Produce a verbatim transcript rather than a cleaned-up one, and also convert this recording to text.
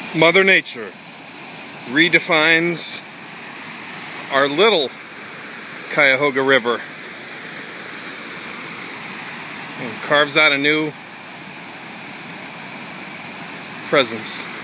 Mother Nature redefines our little Cuyahoga River and carves out a new presence.